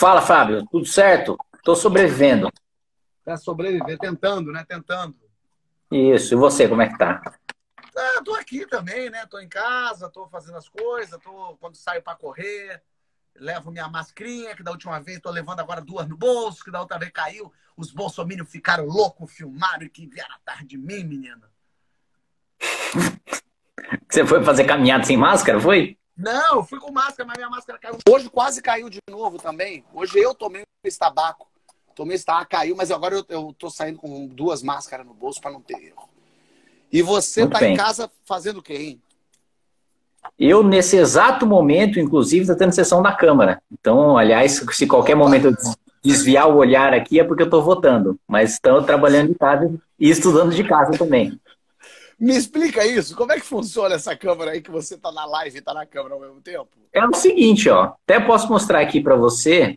Fala, Fábio. Tudo certo? Tô sobrevivendo. Tá sobrevivendo, tentando, né? Tentando. Isso. E você, como é que tá? Ah, tô aqui também, né? Tô em casa, tô fazendo as coisas, quando saio para correr, levo minha mascrinha, que da última vez tô levando agora duas no bolso, que da outra vez caiu. Os bolsominions ficaram loucos, filmaram e que vieram atrás de mim, menina. Você foi fazer caminhada sem máscara, foi? Não, eu fui com máscara, mas minha máscara caiu. Hoje quase caiu de novo também. Hoje eu tomei esse tabaco. Tomei esse tabaco, caiu, mas agora eu tô saindo com duas máscaras no bolso para não ter erro. E você Muito tá em bem. casa fazendo o quê, hein? Eu, nesse exato momento, inclusive, está tendo sessão da Câmara. Então, aliás, se qualquer Opa! momento eu desviar o olhar aqui é porque eu estou votando. Mas estou trabalhando de casa e estudando de casa também. Me explica isso. Como é que funciona essa câmera aí que você tá na live e tá na câmera ao mesmo tempo? É o seguinte, ó. Até posso mostrar aqui para você.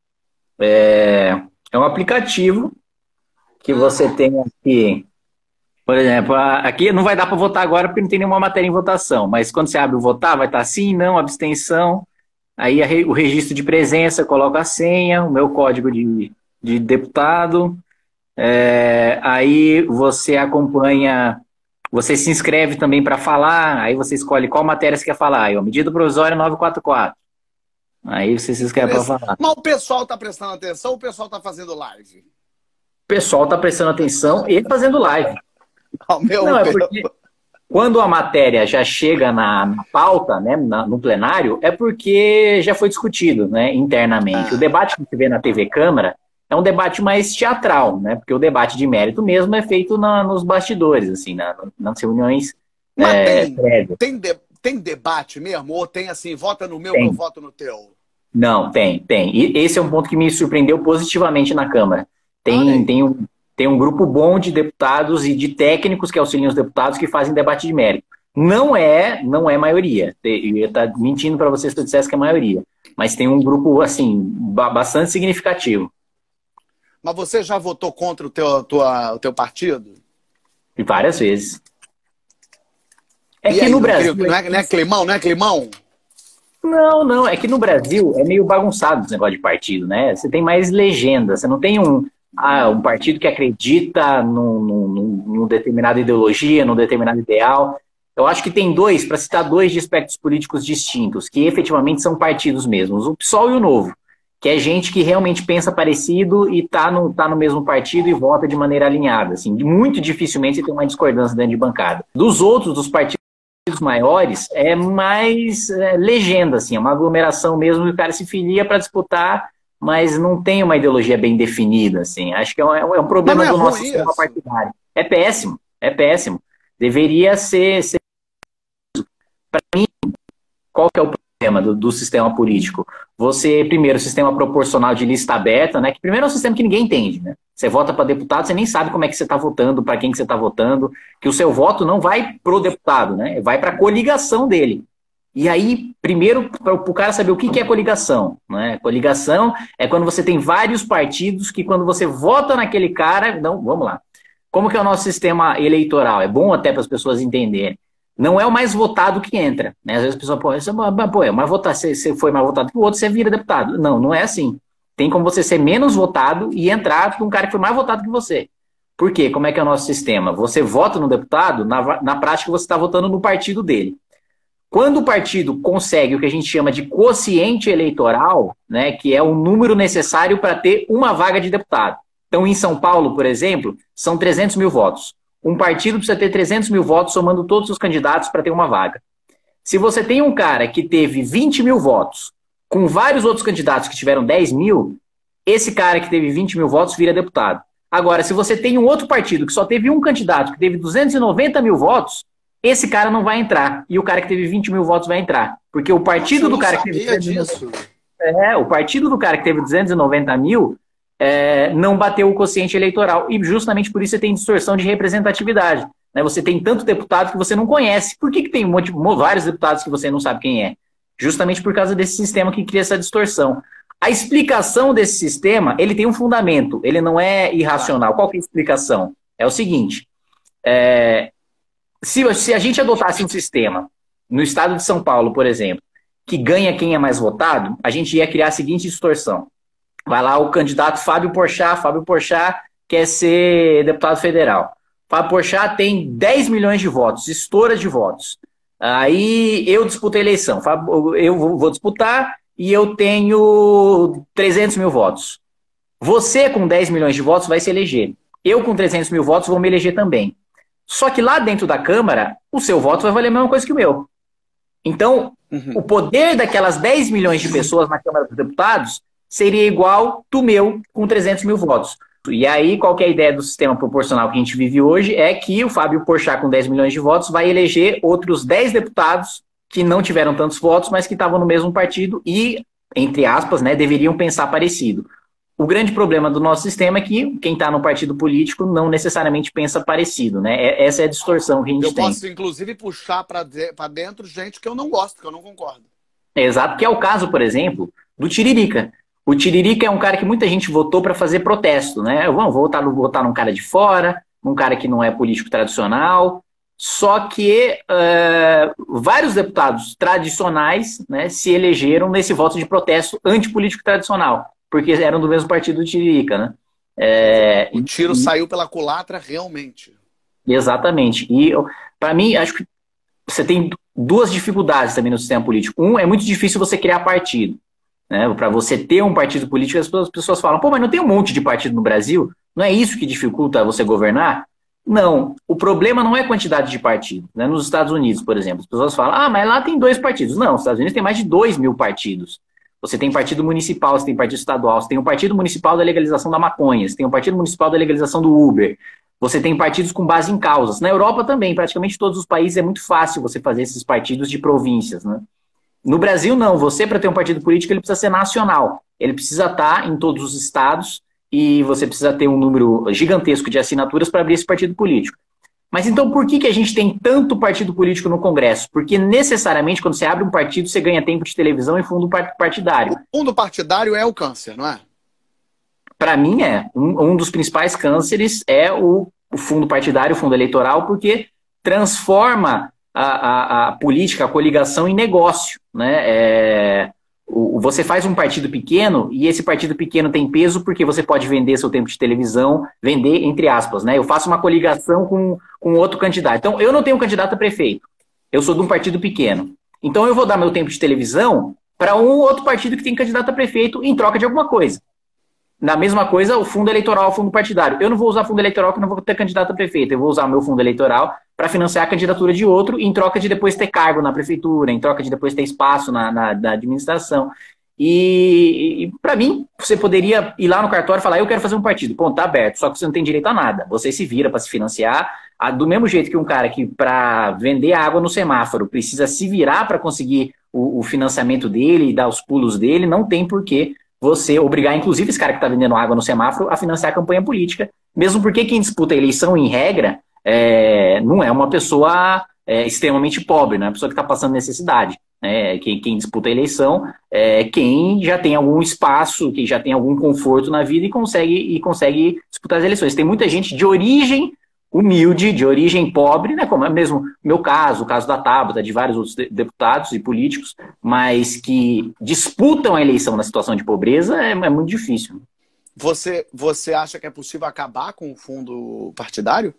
É um aplicativo que você tem aqui. Por exemplo, aqui não vai dar para votar agora porque não tem nenhuma matéria em votação, mas quando você abre o votar, vai estar sim, não, abstenção, aí o registro de presença, coloca a senha, o meu código de deputado, aí você acompanha, você se inscreve também para falar, aí você escolhe qual matéria você quer falar, aí, ó, medida provisória 944, aí você se inscreve para falar. Mas o pessoal tá prestando atenção ou o pessoal tá fazendo live? O pessoal está prestando atenção e fazendo live. Não, é porque quando a matéria já chega na pauta, né, no plenário, é porque já foi discutido, né, internamente. O debate que você vê na TV Câmara é um debate mais teatral, né, porque o debate de mérito mesmo é feito nos bastidores, assim, nas reuniões prévias. Tem debate mesmo? Ou tem assim, vota no meu que eu Tem. voto no teu? Não, tem. E esse é um ponto que me surpreendeu positivamente na Câmara. Tem um grupo bom de deputados e de técnicos que auxiliam os deputados que fazem debate de mérito. Não é maioria. Eu ia estar mentindo para vocês se eu dissesse que é maioria. Mas tem um grupo, assim, bastante significativo. Mas você já votou contra o teu partido? E várias vezes. É E que aí, no Brasil... Não é climão, não é climão? Não. É que no Brasil é meio bagunçado esse negócio de partido, né? Você tem mais legenda. Você não tem um partido que acredita num determinada ideologia, num determinado ideal. Eu acho que tem dois, para citar dois de espectros políticos distintos, que efetivamente são partidos mesmos, o PSOL e o Novo, que é gente que realmente pensa parecido e tá no mesmo partido e vota de maneira alinhada. Assim, muito dificilmente você tem uma discordância dentro de bancada. Dos outros, dos partidos maiores, é mais legenda, assim, é uma aglomeração mesmo, e o cara se filia para disputar, mas não tem uma ideologia bem definida, assim. Acho que é um problema do nosso sistema partidário. É péssimo, é péssimo. Deveria ser... Para mim, qual que é o problema do sistema político? Você, primeiro, o sistema proporcional de lista aberta, né? Que primeiro é um sistema que ninguém entende, né? Você vota para deputado, você nem sabe como é que você está votando, para quem que você está votando, que o seu voto não vai pro deputado, né? Vai para a coligação dele. E aí, primeiro, para o cara saber o que é coligação, né? Coligação é quando você tem vários partidos que quando você vota naquele cara... Não, vamos lá. Como que é o nosso sistema eleitoral? É bom até para as pessoas entenderem. Não é o mais votado que entra, né? Às vezes a pessoa você foi mais votado que o outro, você vira deputado. Não é assim. Tem como você ser menos votado e entrar com um cara que foi mais votado que você. Por quê? Como é que é o nosso sistema? Você vota no deputado, na prática você está votando no partido dele. Quando o partido consegue o que a gente chama de quociente eleitoral, né, que é o número necessário para ter uma vaga de deputado. Então, em São Paulo, por exemplo, são 300 mil votos. Um partido precisa ter 300 mil votos, somando todos os candidatos para ter uma vaga. Se você tem um cara que teve 20 mil votos, com vários outros candidatos que tiveram 10 mil, esse cara que teve 20 mil votos vira deputado. Agora, se você tem um outro partido que só teve um candidato que teve 290 mil votos, esse cara não vai entrar. E o cara que teve 20 mil votos vai entrar. Porque o partido do cara que teve... o partido do cara que teve 290 mil... não bateu o quociente eleitoral. E justamente por isso você tem distorção de representatividade. Né? Você tem tanto deputado que você não conhece. Por que tem vários deputados que você não sabe quem é? Justamente por causa desse sistema que cria essa distorção. A explicação desse sistema, ele tem um fundamento. Ele não é irracional. Qual que é a explicação? É o seguinte. Se a gente adotasse um sistema, no estado de São Paulo, por exemplo, que ganha quem é mais votado, a gente ia criar a seguinte distorção. Vai lá o candidato Fábio Porchat quer ser deputado federal. Fábio Porchat tem 10 milhões de votos, estoura de votos. Aí eu disputo a eleição. Eu vou disputar e eu tenho 300 mil votos. Você com 10 milhões de votos vai se eleger. Eu com 300 mil votos vou me eleger também. Só que lá dentro da Câmara, o seu voto vai valer a mesma coisa que o meu. Então, o poder daquelas 10 milhões de pessoas na Câmara dos Deputados seria igual do meu com 300 mil votos. E aí, qual que é a ideia do sistema proporcional que a gente vive hoje? É que o Fábio Porchat, com 10 milhões de votos, vai eleger outros 10 deputados que não tiveram tantos votos, mas que estavam no mesmo partido e, entre aspas, né, deveriam pensar parecido. O grande problema do nosso sistema é que quem está no partido político não necessariamente pensa parecido, né? Essa é a distorção que a gente tem. Eu posso, inclusive, puxar para dentro gente que eu não gosto, que eu não concordo. Exato, que é o caso, por exemplo, do Tiririca. O Tiririca é um cara que muita gente votou para fazer protesto, né? Vamos votar num cara de fora, num cara que não é político tradicional. Só que vários deputados tradicionais, né, se elegeram nesse voto de protesto antipolítico tradicional, porque eram do mesmo partido do Tiririca, né? O tiro saiu pela culatra realmente. Exatamente. E, para mim, acho que você tem duas dificuldades também no sistema político. Um, é muito difícil você criar partido. Né? Para você ter um partido político, as pessoas falam, pô, mas não tem um monte de partido no Brasil? Não é isso que dificulta você governar? Não. O problema não é a quantidade de partidos. Né? Nos Estados Unidos, por exemplo, as pessoas falam, ah, mas lá tem 2 partidos. Não, nos Estados Unidos tem mais de 2 mil partidos. Você tem partido municipal, você tem partido estadual, você tem o partido municipal da legalização da maconha, você tem o partido municipal da legalização do Uber, você tem partidos com base em causas. Na Europa também, praticamente todos os países é muito fácil você fazer esses partidos de províncias, né? No Brasil, não. Você, para ter um partido político, ele precisa ser nacional. Ele precisa estar em todos os estados e você precisa ter um número gigantesco de assinaturas para abrir esse partido político. Mas então por que a gente tem tanto partido político no Congresso? Porque necessariamente quando você abre um partido, você ganha tempo de televisão e fundo partidário. O fundo partidário é o câncer, não é? Para mim é. Um dos principais cânceres é o fundo partidário, o fundo eleitoral, porque transforma a política, a coligação em negócio. Né? Você faz um partido pequeno e esse partido pequeno tem peso porque você pode vender seu tempo de televisão, vender entre aspas, né? Eu faço uma coligação com outro candidato. Então, eu não tenho um candidato a prefeito. Eu sou de um partido pequeno. Então, eu vou dar meu tempo de televisão para um outro partido que tem candidato a prefeito em troca de alguma coisa. Na mesma coisa, o fundo eleitoral, o fundo partidário. Eu não vou usar fundo eleitoral porque eu não vou ter candidato a prefeito. Eu vou usar o meu fundo eleitoral para financiar a candidatura de outro em troca de depois ter cargo na prefeitura, em troca de depois ter espaço na administração. E para mim, você poderia ir lá no cartório e falar, eu quero fazer um partido. Ponto, tá aberto, só que você não tem direito a nada. Você se vira para se financiar. Do mesmo jeito que um cara que para vender água no semáforo precisa se virar para conseguir o financiamento dele e dar os pulos dele, não tem porquê você obrigar, inclusive, esse cara que está vendendo água no semáforo a financiar a campanha política, mesmo porque quem disputa a eleição, em regra, não é uma pessoa extremamente pobre, não é uma pessoa que está passando necessidade. Quem disputa a eleição é quem já tem algum espaço, que já tem algum conforto na vida e consegue disputar as eleições. Tem muita gente de origem humilde, de origem pobre, né, como é mesmo meu caso, o caso da Tabata, de vários outros deputados e políticos, mas que disputam a eleição na situação de pobreza é muito difícil. Você acha que é possível acabar com o fundo partidário?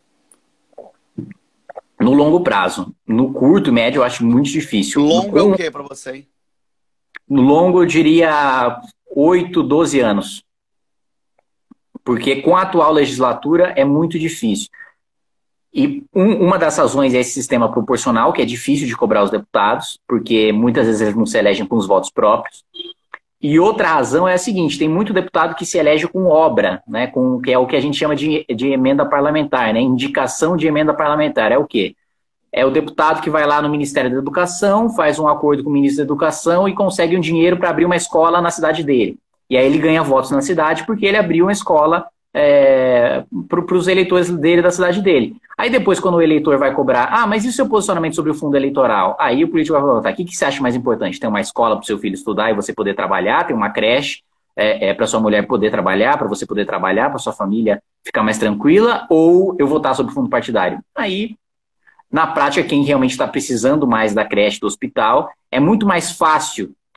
No longo prazo. No curto e médio eu acho muito difícil. Longo é o que para você, hein? No longo eu diria 8, 12 anos. Porque com a atual legislatura é muito difícil. E uma das razões é esse sistema proporcional, que é difícil de cobrar os deputados, porque muitas vezes eles não se elegem com os votos próprios. E outra razão é a seguinte, tem muito deputado que se elege com obra, né, que é o que a gente chama de emenda parlamentar, né, indicação de emenda parlamentar. É o quê? É o deputado que vai lá no Ministério da Educação, faz um acordo com o ministro da Educação e consegue um dinheiro para abrir uma escola na cidade dele. E aí ele ganha votos na cidade porque ele abriu uma escola para os eleitores dele, da cidade dele. Aí depois, quando o eleitor vai cobrar, mas e o seu posicionamento sobre o fundo eleitoral? Aí o político vai falar, o que você acha mais importante? Tem uma escola para o seu filho estudar e você poder trabalhar, tem uma creche para sua mulher poder trabalhar, para você poder trabalhar, para sua família ficar mais tranquila, ou eu votar sobre o fundo partidário? Aí, na prática, quem realmente está precisando mais da creche, do hospital, é muito mais fácil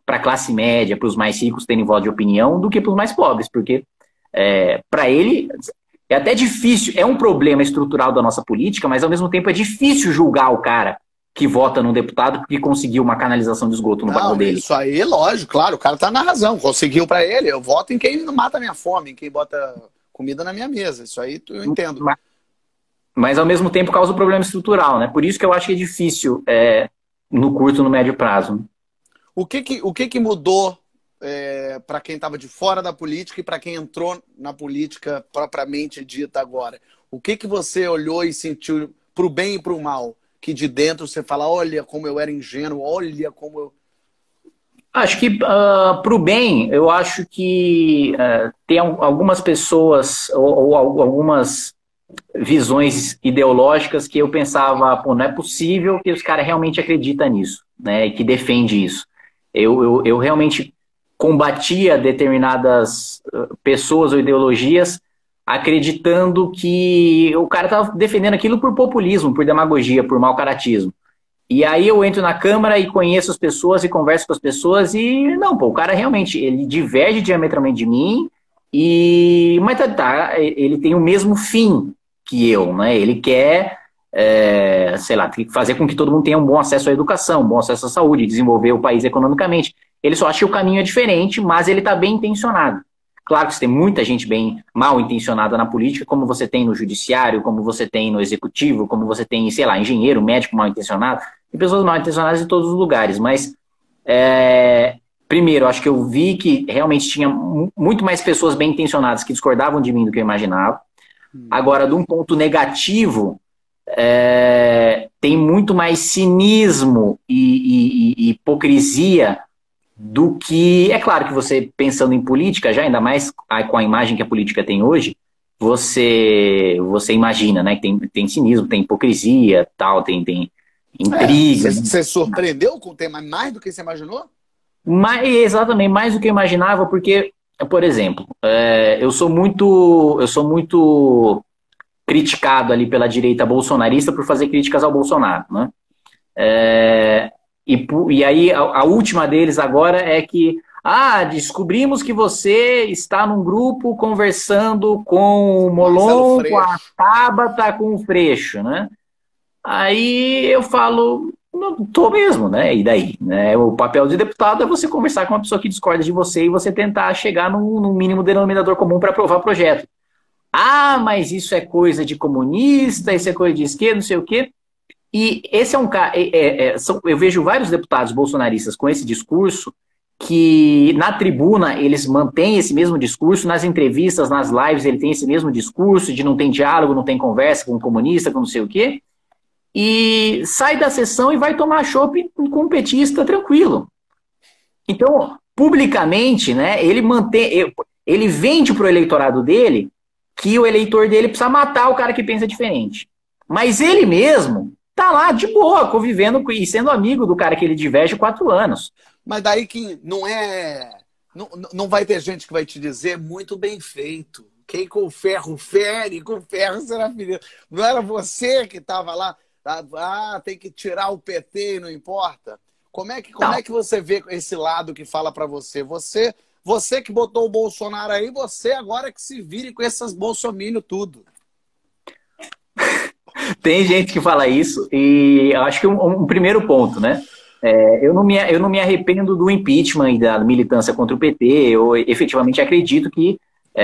para a classe média, para os mais ricos terem voto de opinião, do que para os mais pobres, porque para ele é até difícil, é um problema estrutural da nossa política, mas ao mesmo tempo é difícil julgar o cara que vota num deputado porque conseguiu uma canalização de esgoto no bairro dele. Isso aí, lógico, claro, o cara tá na razão, conseguiu para ele, eu voto em quem não mata a minha fome, em quem bota comida na minha mesa, isso aí eu entendo. Mas ao mesmo tempo causa um problema estrutural, né? Por isso que eu acho que é difícil no curto e no médio prazo. O que mudou para quem estava de fora da política e para quem entrou na política propriamente dita agora? O que você olhou e sentiu pro bem e pro mal? Que de dentro você fala, olha como eu era ingênuo, olha como eu... Acho que pro bem, eu acho que tem algumas pessoas ou algumas visões ideológicas que eu pensava, pô, não é possível que os caras realmente acreditam nisso, né, e que defende isso. Eu realmente combatia determinadas pessoas ou ideologias acreditando que o cara estava defendendo aquilo por populismo, por demagogia, por mau caratismo. E aí eu entro na Câmara e conheço as pessoas e converso com as pessoas e, não, pô, o cara realmente, ele diverge diametralmente de mim, mas ele tem o mesmo fim que eu, né? Ele quer, sei lá, fazer com que todo mundo tenha um bom acesso à educação, um bom acesso à saúde, desenvolver o país economicamente. Ele só acha que o caminho é diferente, mas ele está bem intencionado. Claro que você tem muita gente bem mal intencionada na política, como você tem no judiciário, como você tem no executivo, como você tem, sei lá, engenheiro, médico mal intencionado. Tem pessoas mal intencionadas em todos os lugares, mas primeiro, acho que eu vi que realmente tinha muito mais pessoas bem intencionadas que discordavam de mim do que eu imaginava. Agora, de um ponto negativo, tem muito mais cinismo e hipocrisia do que... É claro que você, pensando em política, já ainda mais com a imagem que a política tem hoje, você imagina, né, que tem cinismo, tem hipocrisia, tal, tem intriga. Você surpreendeu com o tema mais do que você imaginou? Exatamente, mais do que eu imaginava, porque, por exemplo, eu sou muito criticado ali pela direita bolsonarista por fazer críticas ao Bolsonaro, né? E aí a última deles agora é que descobrimos que você está num grupo conversando com o Molon, com a Tabata, com o Freixo, né? Aí eu falo, não tô mesmo, né? E daí? Né? O papel de deputado é você conversar com uma pessoa que discorda de você e você tentar chegar no mínimo denominador comum para aprovar o projeto. Mas isso é coisa de comunista, isso é coisa de esquerda, não sei o quê. E esse é um cara... eu vejo vários deputados bolsonaristas com esse discurso que na tribuna eles mantêm esse mesmo discurso, nas entrevistas, nas lives ele tem esse mesmo discurso de não tem diálogo, não tem conversa com o comunista, com não sei o quê, e sai da sessão e vai tomar chopp com um petista tranquilo. Então, publicamente, né, ele vende para o eleitorado dele que o eleitor dele precisa matar o cara que pensa diferente. Mas ele mesmo tá lá de boa, convivendo e sendo amigo do cara que ele diverge 4 anos. Mas daí que não vai ter gente que vai te dizer muito bem feito. Quem com ferro fere, com ferro será ferido. Não era você que estava lá, tem que tirar o PT e não importa. Como é que você vê esse lado que fala para você? Você que botou o Bolsonaro aí, você agora que se vire com essas bolsominions tudo. Tem gente que fala isso e eu acho que um primeiro ponto, né? Eu não me arrependo do impeachment e da militância contra o PT. Eu efetivamente acredito que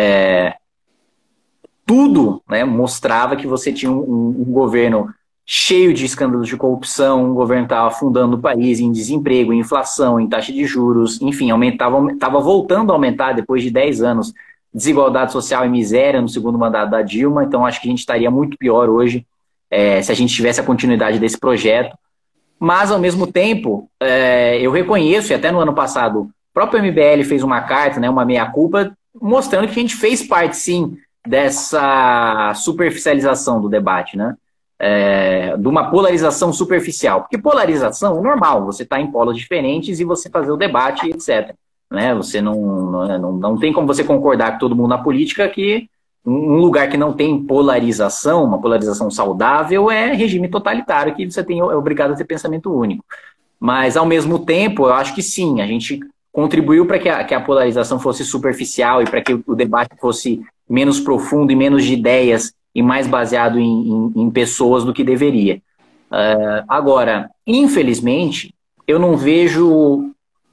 tudo, né, mostrava que você tinha um governo cheio de escândalos de corrupção, um governo que estava afundando o país em desemprego, em inflação, em taxa de juros, enfim, estava voltando a aumentar depois de 10 anos, desigualdade social e miséria no segundo mandato da Dilma. Então acho que a gente estaria muito pior hoje se a gente tivesse a continuidade desse projeto. Mas, ao mesmo tempo, eu reconheço, e até no ano passado, o próprio MBL fez uma carta, né, uma meia-culpa, mostrando que a gente fez parte, sim, dessa superficialização do debate, né? De uma polarização superficial. Porque polarização é normal, você está em polos diferentes e você fazer o debate, etc. Né? Você não tem como você concordar com todo mundo na política que um lugar que não tem polarização, uma polarização saudável, é regime totalitário, que você é obrigado a ter pensamento único. Mas, ao mesmo tempo, eu acho que sim, a gente contribuiu para que a polarização fosse superficial e para que o debate fosse menos profundo e menos de ideias e mais baseado em pessoas do que deveria. Agora, infelizmente, eu não vejo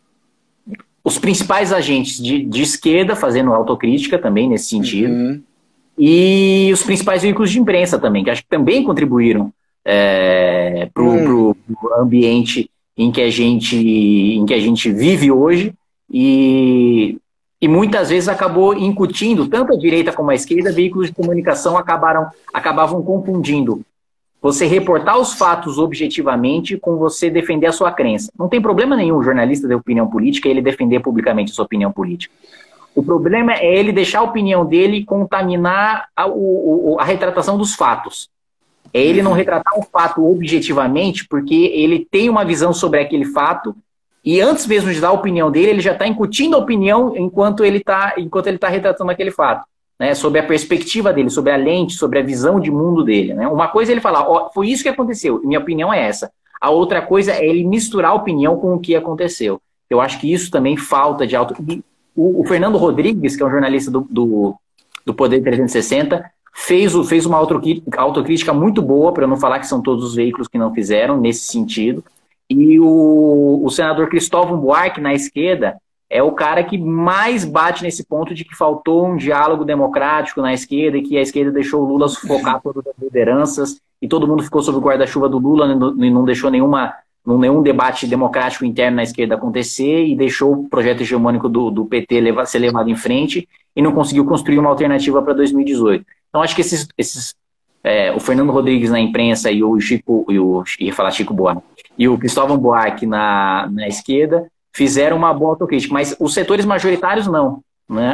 os principais agentes de esquerda fazendo autocrítica também nesse sentido, e os principais veículos de imprensa também, que acho que também contribuíram para o ambiente em que a gente vive hoje, e muitas vezes acabou incutindo, tanto a direita como a esquerda, veículos de comunicação acabavam confundindo você reportar os fatos objetivamente com você defender a sua crença. Não tem problema nenhum o jornalista de opinião política ele defender publicamente a sua opinião política. O problema é ele deixar a opinião dele contaminar a retratação dos fatos. É ele não retratar o fato objetivamente porque ele tem uma visão sobre aquele fato e antes mesmo de dar a opinião dele, ele já está incutindo a opinião enquanto ele está retratando aquele fato. Né, sobre a perspectiva dele, sobre a lente, sobre a visão de mundo dele. Né? Uma coisa é ele falar, foi isso que aconteceu, minha opinião é essa. A outra coisa é ele misturar a opinião com o que aconteceu. Eu acho que isso também falta de O Fernando Rodrigues, que é um jornalista do Poder 360, fez uma autocrítica muito boa, para eu não falar que são todos os veículos que não fizeram, nesse sentido. E o senador Cristóvão Buarque, na esquerda, é o cara que mais bate nesse ponto de que faltou um diálogo democrático na esquerda e que a esquerda deixou o Lula sufocar todas as lideranças e todo mundo ficou sob o guarda-chuva do Lula e não deixou nenhum debate democrático interno na esquerda acontecer e deixou o projeto hegemônico do PT ser levado em frente e não conseguiu construir uma alternativa para 2018. Então acho que o Fernando Rodrigues na imprensa e o Chico Buarque e o Cristóvão Buarque na esquerda fizeram uma boa autocrítica, mas os setores majoritários não. Né?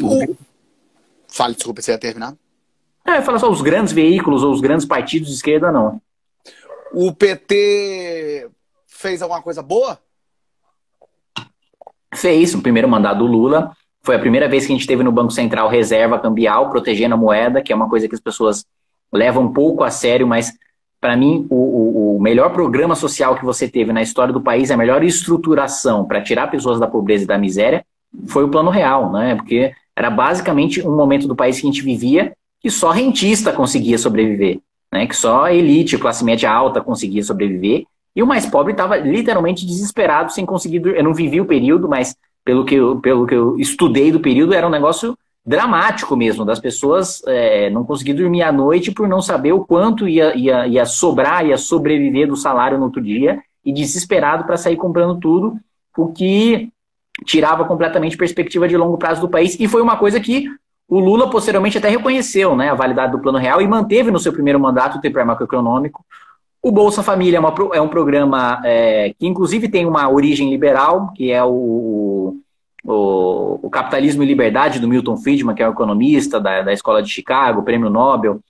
Fale, desculpa, você ia terminar? Eu falo só os grandes veículos ou os grandes partidos de esquerda, não. O PT fez alguma coisa boa? Fez, o primeiro mandato do Lula. Foi a primeira vez que a gente teve no Banco Central reserva cambial, protegendo a moeda, que é uma coisa que as pessoas levam um pouco a sério, mas para mim, o melhor programa social que você teve na história do país, a melhor estruturação para tirar pessoas da pobreza e da miséria, foi o Plano Real, né? Porque era basicamente um momento do país que a gente vivia que só rentista conseguia sobreviver, né? Que só a elite, classe média alta conseguia sobreviver, e o mais pobre estava literalmente desesperado, sem conseguir... Eu não vivi o período, mas pelo que eu estudei do período, era um negócio dramático mesmo, das pessoas não conseguir dormir à noite por não saber o quanto ia sobrar, ia sobreviver do salário no outro dia, e desesperado para sair comprando tudo, o que tirava completamente perspectiva de longo prazo do país, e foi uma coisa que o Lula posteriormente até reconheceu, né, a validade do Plano Real, e manteve no seu primeiro mandato o TPR macroeconômico. O Bolsa Família é um programa que inclusive tem uma origem liberal, que é o Capitalismo e Liberdade, do Milton Friedman, que é um economista da Escola de Chicago, prêmio Nobel,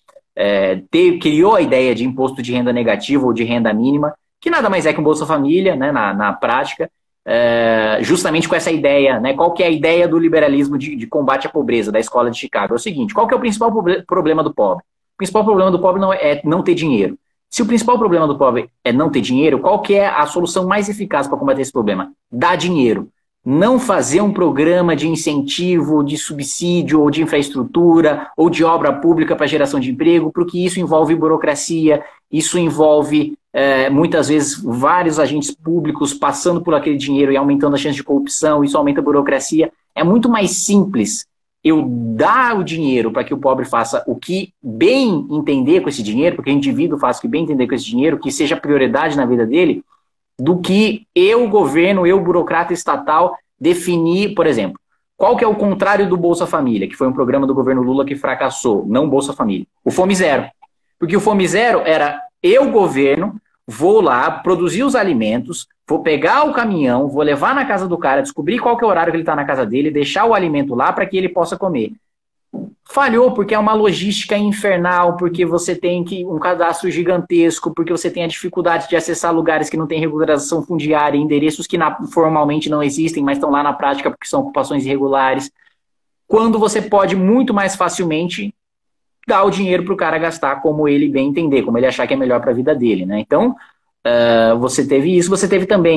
criou a ideia de imposto de renda negativo ou de renda mínima, que nada mais é que um Bolsa Família, né, na prática, justamente com essa ideia, né, qual que é a ideia do liberalismo de combate à pobreza, da Escola de Chicago? É o seguinte, qual que é o principal problema do pobre? O principal problema do pobre é não ter dinheiro. Se o principal problema do pobre é não ter dinheiro, qual que é a solução mais eficaz para combater esse problema? Dar dinheiro. Não fazer um programa de incentivo, de subsídio, ou de infraestrutura, ou de obra pública para geração de emprego, porque isso envolve burocracia, isso envolve, muitas vezes, vários agentes públicos passando por aquele dinheiro e aumentando a chance de corrupção, isso aumenta a burocracia. É muito mais simples eu dar o dinheiro para que o pobre faça o que bem entender com esse dinheiro, porque o indivíduo faça o que bem entender com esse dinheiro, que seja prioridade na vida dele, do que governo, burocrata estatal, definir, por exemplo, qual que é o contrário do Bolsa Família, que foi um programa do governo Lula que fracassou, não Bolsa Família. O Fome Zero. Porque o Fome Zero era governo, vou lá, produzir os alimentos, vou pegar o caminhão, vou levar na casa do cara, descobrir qual que é o horário que ele está na casa dele, deixar o alimento lá para que ele possa comer. Falhou porque é uma logística infernal, porque você tem um cadastro gigantesco, porque você tem a dificuldade de acessar lugares que não tem regularização fundiária, endereços que formalmente não existem, mas estão lá na prática porque são ocupações irregulares. Quando você pode muito mais facilmente dar o dinheiro para o cara gastar como ele bem entender, como ele achar que é melhor para a vida dele, né? Então, você teve isso, você teve também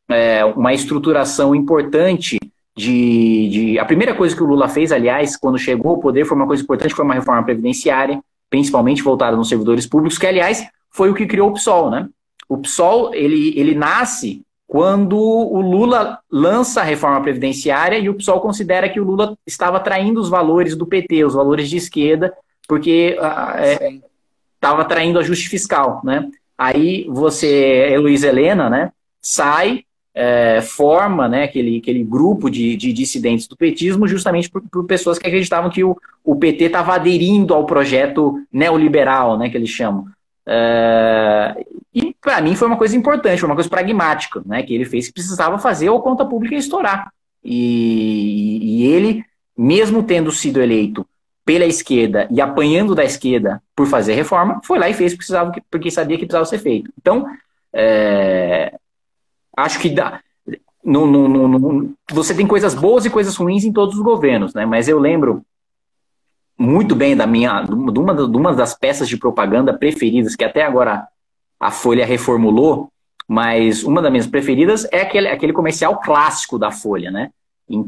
uma estruturação importante a primeira coisa que o Lula fez, aliás, quando chegou ao poder, foi uma coisa importante, foi uma reforma previdenciária, principalmente voltada nos servidores públicos, que, aliás, foi o que criou o PSOL, né? O PSOL, ele nasce quando o Lula lança a reforma previdenciária e o PSOL considera que o Lula estava traindo os valores do PT, os valores de esquerda, porque estava traindo ajuste fiscal, né? Aí Heloísa Helena, né, sai, forma, né, aquele grupo de dissidentes do petismo justamente por pessoas que acreditavam que o PT estava aderindo ao projeto neoliberal, né, que eles chamam. E para mim foi uma coisa importante, foi uma coisa pragmática, né, que ele fez, que precisava fazer ou a conta pública ia estourar. E ele, mesmo tendo sido eleito pela esquerda e apanhando da esquerda por fazer reforma, foi lá e fez porque sabia que precisava ser feito. Então, acho que você tem coisas boas e coisas ruins em todos os governos, né? Mas eu lembro muito bem de uma das peças de propaganda preferidas, que até agora a Folha reformulou, mas uma das minhas preferidas é aquele comercial clássico da Folha, né? Em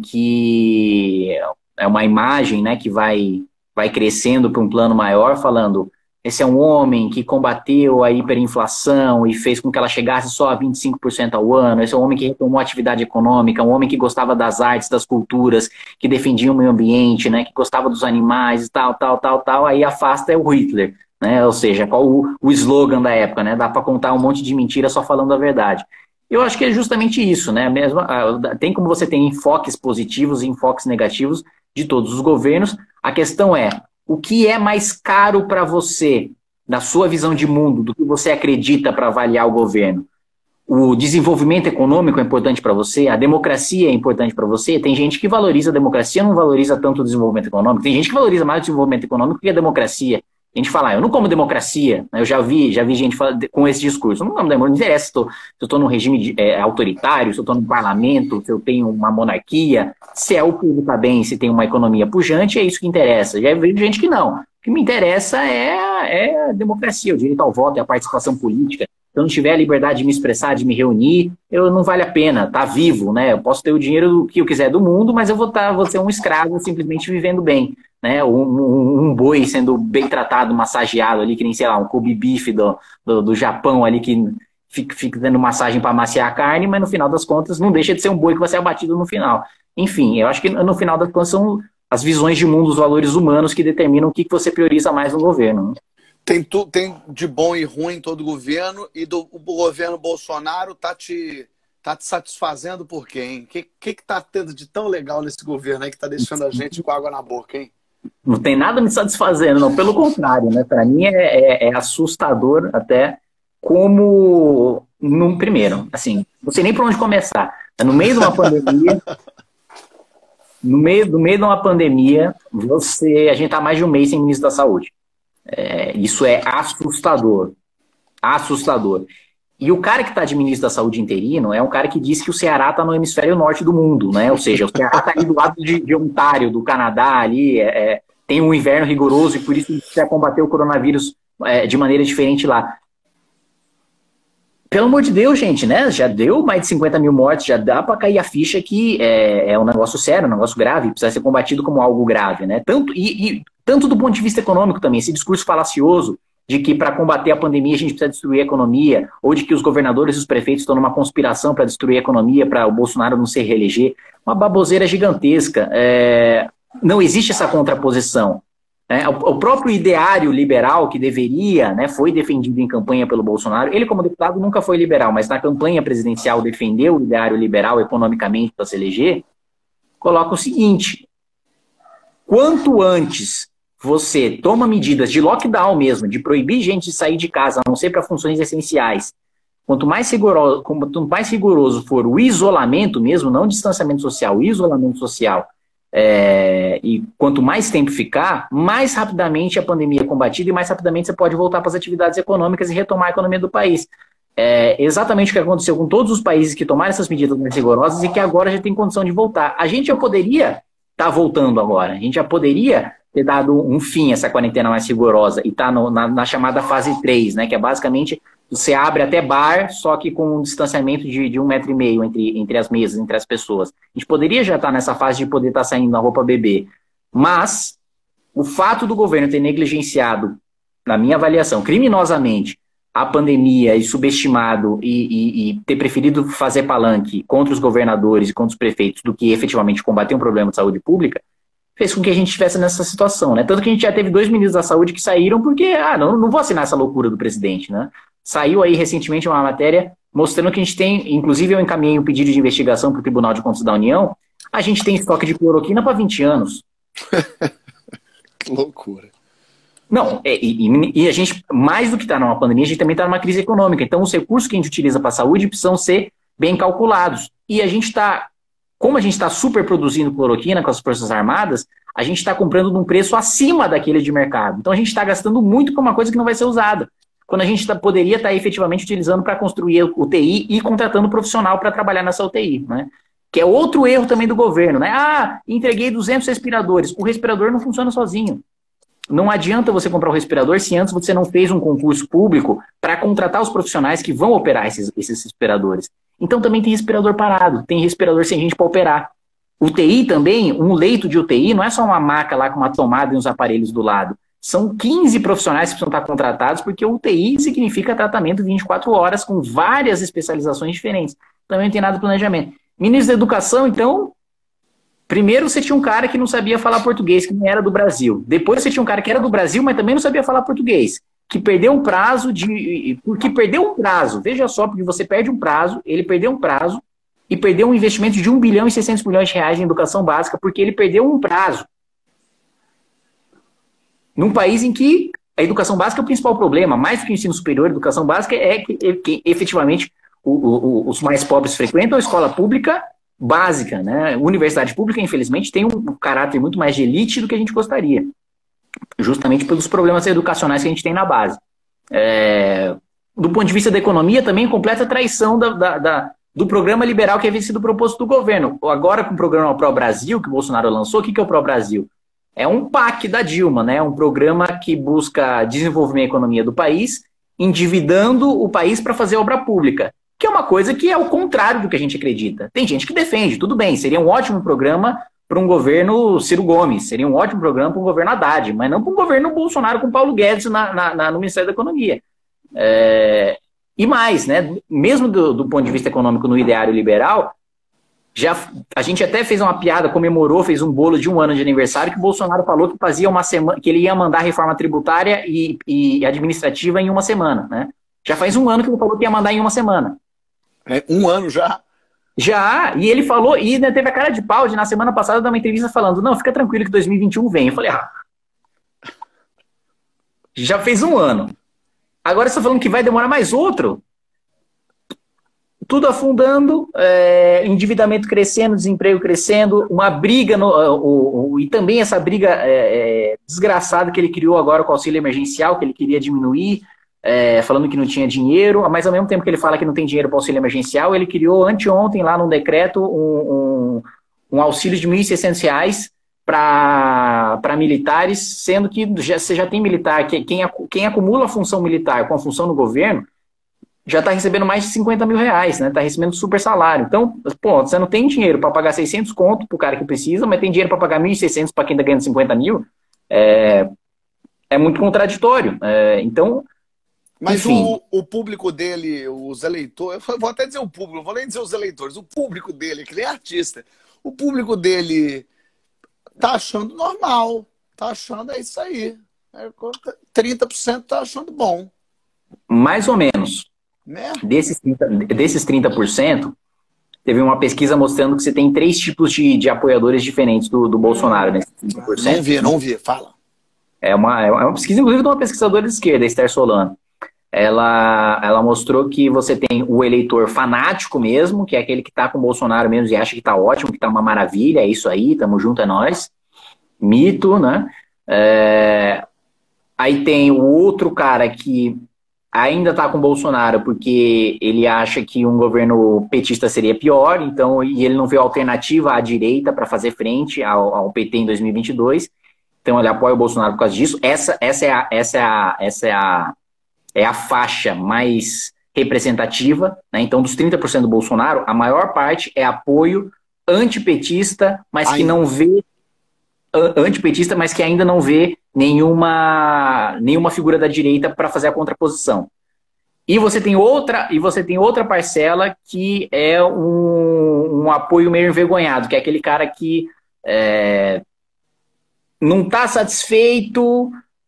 que é uma imagem, né, que vai crescendo para um plano maior, falando: esse é um homem que combateu a hiperinflação e fez com que ela chegasse só a 25% ao ano. Esse é um homem que retomou a atividade econômica, um homem que gostava das artes, das culturas, que defendia o meio ambiente, né, que gostava dos animais, tal. Aí afasta é o Hitler, né? Ou seja, qual o slogan da época, né? Dá para contar um monte de mentira só falando a verdade. Eu acho que é justamente isso, né? Tem como você tem enfoques positivos e enfoques negativos de todos os governos. A questão é: o que é mais caro para você, da sua visão de mundo, do que você acredita para avaliar o governo? O desenvolvimento econômico é importante para você? A democracia é importante para você? Tem gente que valoriza a democracia, não valoriza tanto o desenvolvimento econômico. Tem gente que valoriza mais o desenvolvimento econômico que a democracia. A gente fala: eu não como democracia. Eu já vi gente com esse discurso. Não me interessa se eu estou num regime autoritário, se eu estou num parlamento, se eu tenho uma monarquia, se o povo está bem, se tem uma economia pujante, é isso que interessa. Já vi gente que não. O que me interessa é a democracia, o direito ao voto, é a participação política. Se eu não tiver a liberdade de me expressar, de me reunir, não vale a pena estar vivo, né? Eu posso ter o dinheiro que eu quiser do mundo, mas eu vou ser um escravo simplesmente vivendo bem, né? Um boi sendo bem tratado, massageado ali, que nem, sei lá, um Kobe beef do Japão ali, que fica dando massagem para amaciar a carne, mas no final das contas não deixa de ser um boi que vai ser abatido no final. Enfim, eu acho que no final das contas são as visões de mundo, os valores humanos que determinam o que você prioriza mais no governo, né? Tem de bom e ruim em todo governo, e o governo Bolsonaro tá te satisfazendo por quê, hein? O que tá tendo de tão legal nesse governo aí que tá deixando a gente com água na boca, hein? Não tem nada me satisfazendo, não. Pelo contrário, né? Para mim é assustador até como, primeiro, assim, não sei nem por onde começar. No meio de uma pandemia, no meio de uma pandemia, a gente tá mais de um mês sem ministro da Saúde. Isso é assustador. Assustador. E o cara que está de ministro da Saúde interino é um cara que disse que o Ceará está no hemisfério norte do mundo, né? Ou seja, o Ceará está ali do lado de Ontário, do Canadá, ali, tem um inverno rigoroso e por isso precisa combater o coronavírus de maneira diferente lá. Pelo amor de Deus, gente, né? Já deu mais de 50 mil mortes, já dá para cair a ficha que é um negócio sério, um negócio grave, precisa ser combatido como algo grave, né? Tanto do ponto de vista econômico também, esse discurso falacioso de que para combater a pandemia a gente precisa destruir a economia, ou de que os governadores e os prefeitos estão numa conspiração para destruir a economia, para o Bolsonaro não se reeleger. Uma baboseira gigantesca. Não existe essa contraposição. O próprio ideário liberal que deveria, né, foi defendido em campanha pelo Bolsonaro, ele como deputado nunca foi liberal, mas na campanha presidencial defendeu o ideário liberal economicamente para se eleger, coloca o seguinte: quanto antes você toma medidas de lockdown mesmo, de proibir gente de sair de casa, a não ser para funções essenciais, quanto mais rigoroso for o isolamento mesmo, não o distanciamento social, o isolamento social, e quanto mais tempo ficar, mais rapidamente a pandemia é combatida e mais rapidamente você pode voltar para as atividades econômicas e retomar a economia do país. Exatamente o que aconteceu com todos os países que tomaram essas medidas mais rigorosas e que agora já tem condição de voltar. A gente já poderia estar voltando agora, a gente já poderia ter dado um fim a essa quarentena mais rigorosa e tá na chamada fase 3, né, que é basicamente você abre até bar, só que com um distanciamento de 1,5 metro entre as mesas, entre as pessoas. A gente poderia já estar nessa fase de poder estar saindo na roupa bebê. Mas o fato do governo ter negligenciado, na minha avaliação, criminosamente, a pandemia e subestimado e ter preferido fazer palanque contra os governadores e contra os prefeitos do que efetivamente combater um problema de saúde pública, fez com que a gente estivesse nessa situação, né? Tanto que a gente já teve 2 ministros da saúde que saíram porque, não vou assinar essa loucura do presidente, né? Saiu aí recentemente uma matéria mostrando que a gente tem, inclusive eu encaminhei um pedido de investigação para o Tribunal de Contas da União, a gente tem estoque de cloroquina para 20 anos. Que loucura. Não, e a gente, mais do que está numa pandemia, a gente também está numa crise econômica. Então, os recursos que a gente utiliza para a saúde precisam ser bem calculados. E a gente está, como a gente está super produzindo cloroquina com as Forças Armadas, a gente está comprando num preço acima daquele de mercado. Então, a gente está gastando muito com uma coisa que não vai ser usada. Quando a gente poderia estar efetivamente utilizando para construir UTI e contratando profissional para trabalhar nessa UTI, né? Que é outro erro também do governo, né? Entreguei 200 respiradores. O respirador não funciona sozinho. Não adianta você comprar um respirador se antes você não fez um concurso público para contratar os profissionais que vão operar esses respiradores. Então também tem respirador parado, tem respirador sem gente para operar. UTI também, um leito de UTI não é só uma maca lá com uma tomada e uns aparelhos do lado. São 15 profissionais que precisam estar contratados, porque UTI significa tratamento 24 horas com várias especializações diferentes. Também não tem nada de planejamento. Ministro da Educação, então, primeiro você tinha um cara que não sabia falar português, que não era do Brasil. Depois você tinha um cara que era do Brasil, mas também não sabia falar português. Que perdeu um prazo veja só, porque você perde um prazo, ele perdeu um prazo e perdeu um investimento de 1 bilhão e 600 milhões de reais em educação básica, porque ele perdeu um prazo. Num país em que a educação básica é o principal problema, mais do que o ensino superior, a educação básica é que efetivamente os mais pobres frequentam a escola pública básica, né? Universidade pública, infelizmente, tem um caráter muito mais de elite do que a gente gostaria, justamente pelos problemas educacionais que a gente tem na base. Do ponto de vista da economia, também completa traição do programa liberal que havia sido proposto do governo. Agora, com o programa Pro Brasil, que o Bolsonaro lançou, o que é o Pro Brasil? É um PAC da Dilma, né? Um programa que busca desenvolver a economia do país, endividando o país para fazer obra pública, que é uma coisa que é o contrário do que a gente acredita. Tem gente que defende, tudo bem, seria um ótimo programa para um governo Ciro Gomes, seria um ótimo programa para um governo Haddad, mas não para um governo Bolsonaro com Paulo Guedes no Ministério da Economia. E mais, né? Mesmo do ponto de vista econômico no ideário liberal, a gente até fez uma piada, comemorou, fez um bolo de 1 ano de aniversário, que o Bolsonaro falou que fazia uma semana, que ele ia mandar a reforma tributária e administrativa em 1 semana, né? Já faz 1 ano que ele falou que ia mandar em 1 semana. 1 ano já? Já, e ele falou, e ainda teve a cara de pau de na semana passada dar uma entrevista falando, não, fica tranquilo que 2021 vem. Eu falei, já fez 1 ano. Agora você está falando que vai demorar mais outro? Tudo afundando, endividamento crescendo, desemprego crescendo, uma briga, e também essa briga desgraçada que ele criou agora com o auxílio emergencial, que ele queria diminuir, falando que não tinha dinheiro, mas ao mesmo tempo que ele fala que não tem dinheiro para o auxílio emergencial, ele criou anteontem lá num decreto um auxílio de R$ 1.600 para militares, sendo que você já tem militar, quem acumula a função militar com a função no governo, já está recebendo mais de 50 mil reais, né? Está recebendo super salário. Então, você não tem dinheiro para pagar 600 conto para o cara que precisa, mas tem dinheiro para pagar 1.600 para quem está ganhando 50 mil. É muito contraditório. Então, mas o público dele, os eleitores, eu vou até dizer o público, não vou nem dizer os eleitores, o público dele, que nem artista, o público dele tá achando normal, tá achando isso aí. 30% tá achando bom. Mais ou menos. Né? Desses 30%, teve uma pesquisa mostrando que você tem 3 tipos de apoiadores diferentes do Bolsonaro, nesses 30%. Não vi, fala. É uma pesquisa, inclusive, de uma pesquisadora de esquerda, Esther Solano. Ela mostrou que você tem o eleitor fanático mesmo, que é aquele que tá com o Bolsonaro mesmo e acha que tá ótimo, que tá uma maravilha, é isso aí, tamo junto, é nóis. Mito, né? Aí tem o outro cara que ainda está com o Bolsonaro porque ele acha que um governo petista seria pior, então, e ele não vê alternativa à direita para fazer frente ao PT em 2022, então ele apoia o Bolsonaro por causa disso. Essa é é a faixa mais representativa, né? Então, dos 30% do Bolsonaro, a maior parte é apoio antipetista, mas que não vê antipetista, mas que ainda não vê nenhuma figura da direita para fazer a contraposição. E você tem outra parcela que é um apoio meio envergonhado, que é aquele cara que não está satisfeito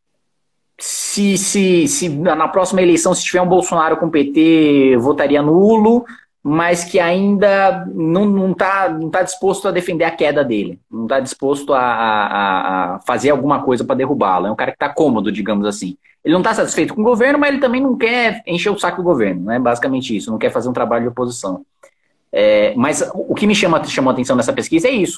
se na próxima eleição, se tiver um Bolsonaro com PT, votaria nulo, mas que ainda não tá disposto a defender a queda dele, não está disposto a fazer alguma coisa para derrubá-lo. É um cara que está cômodo, digamos assim. Ele não está satisfeito com o governo, mas ele também não quer encher o saco do governo, né? Basicamente isso, não quer fazer um trabalho de oposição. Mas o que me chamou a atenção nessa pesquisa é isso.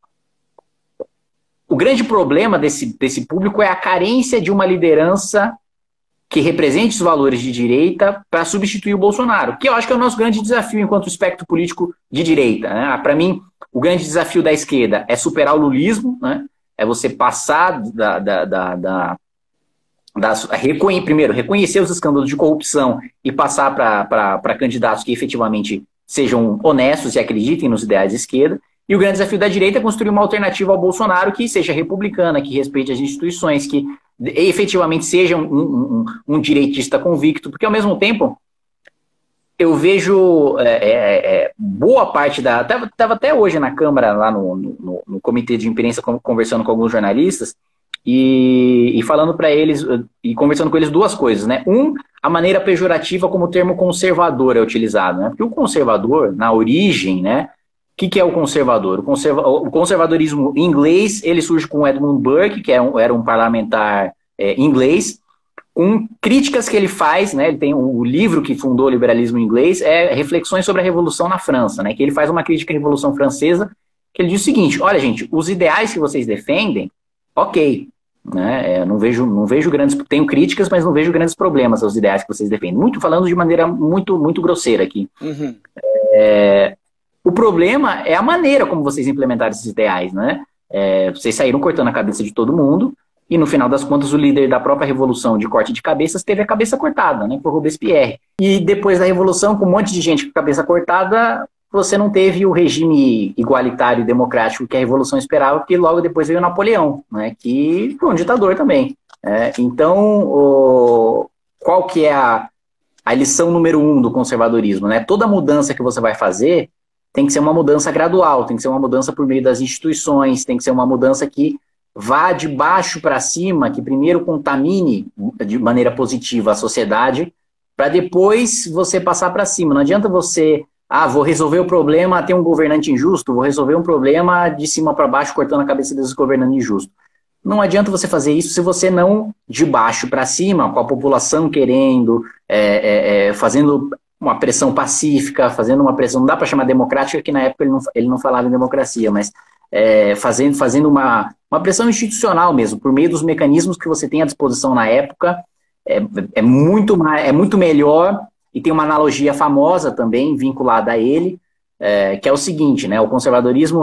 O grande problema desse público é a carência de uma liderança que represente os valores de direita para substituir o Bolsonaro, que eu acho que é o nosso grande desafio enquanto espectro político de direita, né? Para mim, o grande desafio da esquerda é superar o lulismo, né? É você passar primeiro, reconhecer os escândalos de corrupção e passar para candidatos que efetivamente sejam honestos e acreditem nos ideais de esquerda. E o grande desafio da direita é construir uma alternativa ao Bolsonaro que seja republicana, que respeite as instituições, que efetivamente seja um direitista convicto, porque ao mesmo tempo eu vejo boa parte estava até hoje na Câmara, lá no comitê de imprensa, conversando com alguns jornalistas, e falando para eles, e conversando com eles duas coisas, né? A maneira pejorativa como o termo conservador é utilizado, né? Porque o conservador, na origem, né? O que é o conservador? O conservadorismo inglês, ele surge com Edmund Burke, que era um parlamentar inglês, com críticas que ele faz, né? Ele tem o livro que fundou o liberalismo inglês, Reflexões sobre a Revolução na França, né? Que ele faz uma crítica à Revolução Francesa, que ele diz o seguinte: olha, gente, os ideais que vocês defendem, ok, né? Não vejo grandes... Tenho críticas, mas não vejo grandes problemas aos ideais que vocês defendem. Muito falando de maneira muito, muito grosseira aqui. Uhum. O problema é a maneira como vocês implementaram esses ideais, né? Vocês saíram cortando a cabeça de todo mundo e, no final das contas, o líder da própria revolução de corte de cabeças teve a cabeça cortada, né? Foi Robespierre. E depois da revolução, com um monte de gente com a cabeça cortada, você não teve o regime igualitário e democrático que a revolução esperava, porque logo depois veio Napoleão, né? Que foi um ditador também. Então, qual que é a lição número 1 do conservadorismo, né? Toda mudança que você vai fazer tem que ser uma mudança gradual, tem que ser uma mudança por meio das instituições, tem que ser uma mudança que vá de baixo para cima, que primeiro contamine de maneira positiva a sociedade, para depois você passar para cima. Não adianta você, vou resolver o problema, tem um governante injusto, vou resolver um problema de cima para baixo, cortando a cabeça desse governante injusto. Não adianta você fazer isso se você não de baixo para cima, com a população querendo, fazendo uma pressão pacífica, fazendo uma pressão, não dá para chamar democrática, que na época ele não falava em democracia, mas fazendo uma pressão institucional mesmo, por meio dos mecanismos que você tem à disposição na época, é muito melhor. E tem uma analogia famosa também, vinculada a ele, que é o seguinte, né? O conservadorismo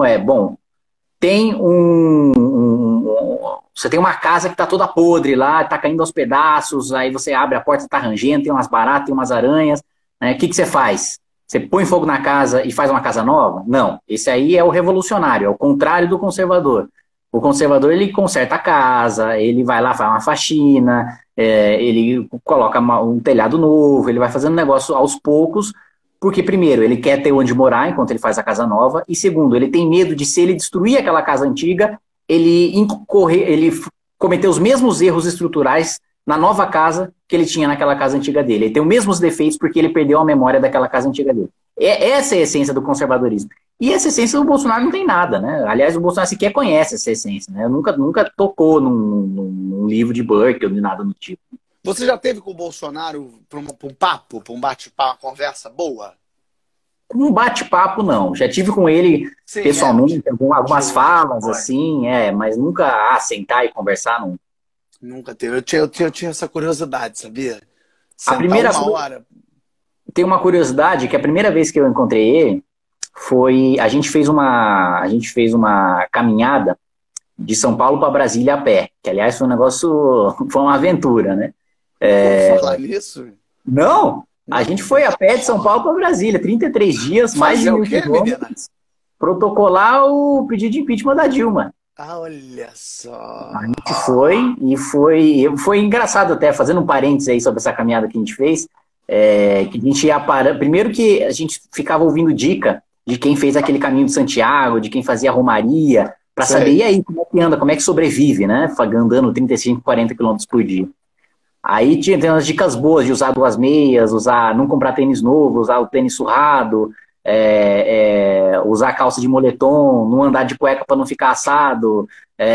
você tem uma casa que está toda podre lá, está caindo aos pedaços, aí você abre a porta, está rangendo, tem umas baratas, tem umas aranhas, né? O que você faz? Você põe fogo na casa e faz uma casa nova? Não, esse aí é o revolucionário, é o contrário do conservador. O conservador, ele conserta a casa, ele vai lá, faz uma faxina, ele coloca um telhado novo, ele vai fazendo negócio aos poucos, porque primeiro, ele quer ter onde morar enquanto ele faz a casa nova, e segundo, ele tem medo de, se ele destruir aquela casa antiga, ele cometer os mesmos erros estruturais na nova casa que ele tinha naquela casa antiga dele. Ele tem os mesmos defeitos porque ele perdeu a memória daquela casa antiga dele. Essa é a essência do conservadorismo. E essa essência do Bolsonaro não tem nada, né? Aliás, o Bolsonaro sequer conhece essa essência, né? Nunca tocou num livro de Burke ou de nada do tipo. Você já teve com o Bolsonaro para um papo, para um bate-papo, uma conversa boa? Um bate-papo, não. Já tive com ele pessoalmente, algumas falas, assim, mas nunca sentar e conversar, não. Nunca teve. Eu tinha essa curiosidade, sabia? A primeira hora. Tem uma curiosidade, que a primeira vez que eu encontrei ele foi... A gente fez uma caminhada de São Paulo para Brasília a pé, que aliás foi um negócio, foi uma aventura, né? Vou falar nisso? Não, a gente foi a pé de São Paulo para Brasília, 33 dias, mais de 1.000 quilômetros, protocolar o pedido de impeachment da Dilma. Ah, olha só. A gente foi, e foi engraçado até, fazendo um parênteses aí sobre essa caminhada que a gente fez, que a gente ia parando. Primeiro que a gente ficava ouvindo dica de quem fez aquele caminho de Santiago, de quem fazia a Romaria, para saber, e aí, como é que anda, como é que sobrevive, né? Andando 35, 40 quilômetros por dia. Aí tem umas dicas boas de usar 2 meias, não comprar tênis novo, usar o tênis surrado, usar calça de moletom, não andar de cueca para não ficar assado.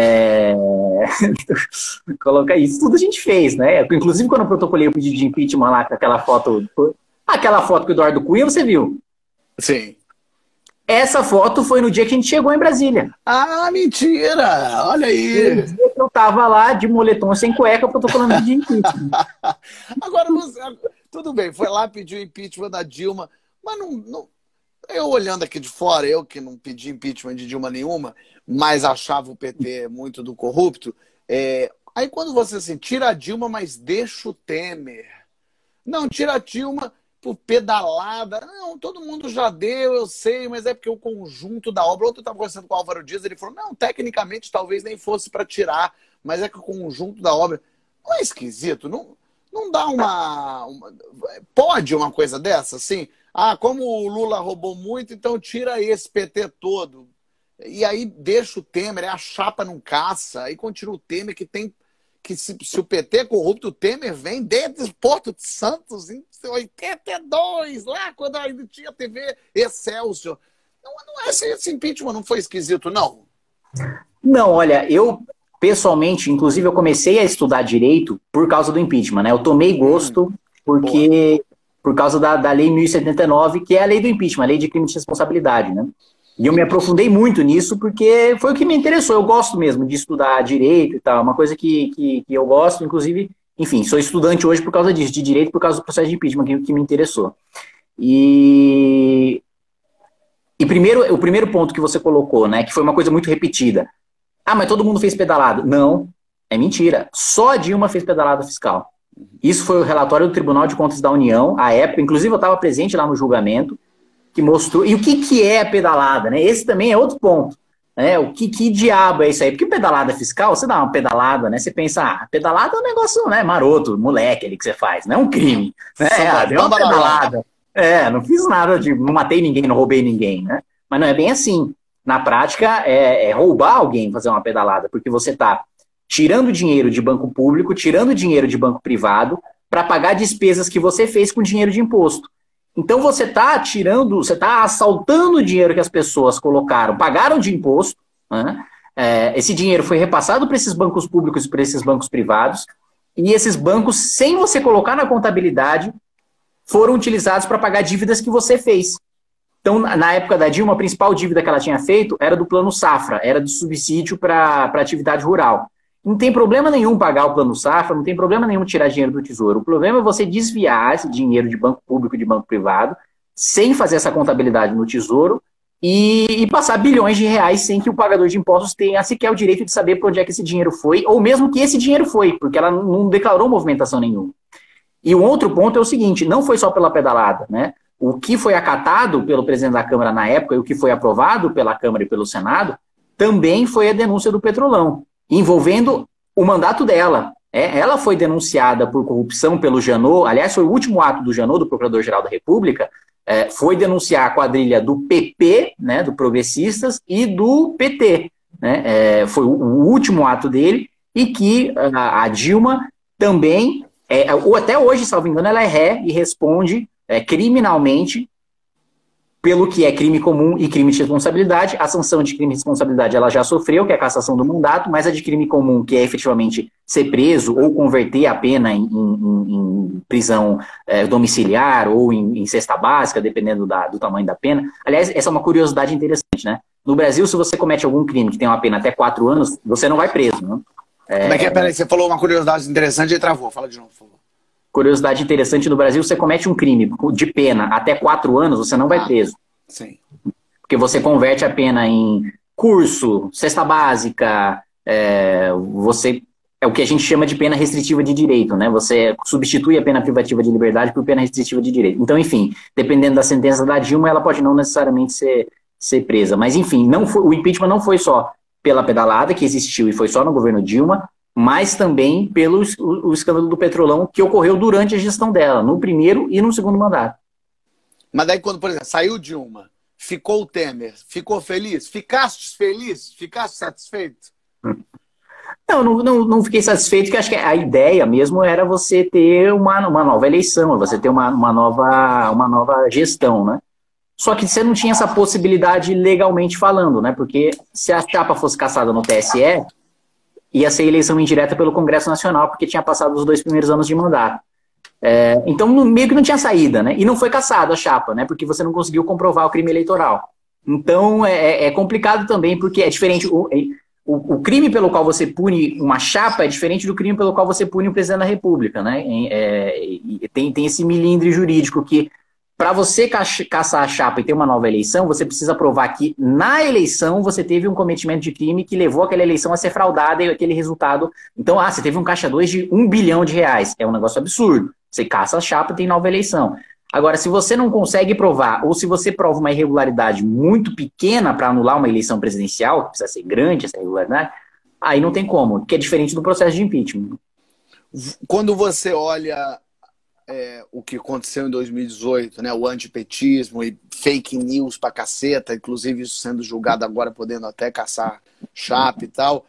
Coloca isso, tudo a gente fez, né? Inclusive quando eu protocolei o pedido de impeachment lá com aquela foto com o Eduardo Cunha, você viu? Sim. Essa foto foi no dia que a gente chegou em Brasília. Ah, mentira! Olha aí! No dia que eu tava lá de moletom sem cueca protocolando pedido de impeachment. Agora, tudo bem, foi lá, pediu impeachment da Dilma, mas não, eu olhando aqui de fora, eu que não pedi impeachment de Dilma nenhuma, mas achava o PT muito do corrupto, aí quando você assim, tira a Dilma, mas deixa o Temer. Não, tira a Dilma por pedalada. Não, todo mundo já deu, eu sei, mas é porque o conjunto da obra... Ontem eu estava conversando com o Álvaro Dias, ele falou, não, tecnicamente talvez nem fosse para tirar, mas é que o conjunto da obra... Não é esquisito? Não dá Pode uma coisa dessa, assim? Ah, como o Lula roubou muito, então tira esse PT todo. E aí deixa o Temer, a chapa não caça, aí continua o Temer que tem... que se o PT é corrupto, o Temer vem desde Porto de Santos em 82, lá quando ainda tinha TV Excelsior. Não é esse impeachment não foi esquisito, não? Não, olha, eu pessoalmente, inclusive eu comecei a estudar direito por causa do impeachment, né? Eu tomei gosto por causa da Lei 1079, que é a lei do impeachment, a lei de crime de responsabilidade, né? E eu me aprofundei muito nisso porque foi o que me interessou. Eu gosto mesmo de estudar direito e tal, uma coisa que eu gosto, inclusive, enfim, sou estudante hoje por causa disso, de direito, por causa do processo de impeachment que me interessou. E o primeiro ponto que você colocou, né, que foi uma coisa muito repetida. Ah, mas todo mundo fez pedalada. Não, é mentira. Só a Dilma fez pedalada fiscal. Isso foi o relatório do Tribunal de Contas da União, à época, inclusive eu estava presente lá no julgamento, que mostrou. E o que é a pedalada, né? Esse também é outro ponto. Né? Que diabo é isso aí? Porque pedalada fiscal, você dá uma pedalada, né? Você pensa, pedalada é um negócio, né, maroto, moleque ali que você faz, não é um crime. Né? Deu uma pedalada. Não fiz nada não matei ninguém, não roubei ninguém, né? Mas não é bem assim. Na prática, é roubar alguém fazer uma pedalada, porque você está tirando dinheiro de banco público, tirando dinheiro de banco privado, para pagar despesas que você fez com dinheiro de imposto. Então você está assaltando o dinheiro que as pessoas pagaram de imposto, né? Esse dinheiro foi repassado para esses bancos públicos e para esses bancos privados, e esses bancos, sem você colocar na contabilidade, foram utilizados para pagar dívidas que você fez. Então, na época da Dilma, a principal dívida que ela tinha feito era do Plano Safra, era de subsídio para atividade rural. Não tem problema nenhum pagar o Plano Safra, não tem problema nenhum tirar dinheiro do Tesouro. O problema é você desviar esse dinheiro de banco público e de banco privado, sem fazer essa contabilidade no Tesouro, e passar bilhões de reais sem que o pagador de impostos tenha sequer o direito de saber para onde é que esse dinheiro foi, ou mesmo que esse dinheiro foi, porque ela não declarou movimentação nenhuma. E o outro ponto é o seguinte, não foi só pela pedalada, né? O que foi acatado pelo presidente da Câmara na época e o que foi aprovado pela Câmara e pelo Senado também foi a denúncia do Petrolão, envolvendo o mandato dela. Ela foi denunciada por corrupção pelo Janot, aliás, foi o último ato do Janot, do Procurador-Geral da República, foi denunciar a quadrilha do PP, né, do Progressistas, e do PT. Né, foi o último ato dele, e que a Dilma também, ou até hoje, salvo engano, ela é ré e responde criminalmente pelo que é crime comum e crime de responsabilidade. A sanção de crime de responsabilidade ela já sofreu, que é a cassação do mandato, mas a de crime comum, que é efetivamente ser preso ou converter a pena em prisão domiciliar ou em cesta básica, dependendo do tamanho da pena. Aliás, essa é uma curiosidade interessante, né? No Brasil, se você comete algum crime que tem uma pena até 4 anos, você não vai preso, né? Como é que é? Peraí, você falou uma curiosidade interessante e travou. Fala de novo, por favor. Curiosidade interessante, no Brasil, você comete um crime de pena até 4 anos, você não vai preso. Sim. Porque você converte a pena em curso, cesta básica, você é o que a gente chama de pena restritiva de direito, né? Você substitui a pena privativa de liberdade por pena restritiva de direito. Então, enfim, dependendo da sentença da Dilma, ela pode não necessariamente ser presa. Mas, enfim, o impeachment não foi só pela pedalada que existiu e foi só no governo Dilma, mas também pelo o escândalo do Petrolão que ocorreu durante a gestão dela, no primeiro e no segundo mandato. Mas daí quando, por exemplo, saiu Dilma, ficou o Temer, ficou feliz? Ficaste feliz? Ficaste satisfeito? Não fiquei satisfeito, porque acho que a ideia mesmo era você ter uma nova eleição, você ter uma nova gestão, né? Só que você não tinha essa possibilidade legalmente falando, né? Porque se a chapa fosse cassada no TSE, ia ser eleição indireta pelo Congresso Nacional, porque tinha passado os 2 primeiros anos de mandato. Então, meio que não tinha saída, né? E não foi cassada a chapa, né? Porque você não conseguiu comprovar o crime eleitoral. Então, é complicado também, porque é diferente. O crime pelo qual você pune uma chapa é diferente do crime pelo qual você pune o presidente da República, né? Tem esse milindre jurídico que, para você caçar a chapa e ter uma nova eleição, você precisa provar que na eleição você teve um cometimento de crime que levou aquela eleição a ser fraudada e aquele resultado. Então, você teve um caixa 2 de R$1 bilhão. É um negócio absurdo. Você caça a chapa e tem nova eleição. Agora, se você não consegue provar, ou se você prova uma irregularidade muito pequena para anular uma eleição presidencial, que precisa ser grande essa irregularidade, aí não tem como, que é diferente do processo de impeachment. Quando você olha o que aconteceu em 2018, né, o antipetismo e fake news pra caceta, inclusive isso sendo julgado agora, podendo até caçar chapa e tal,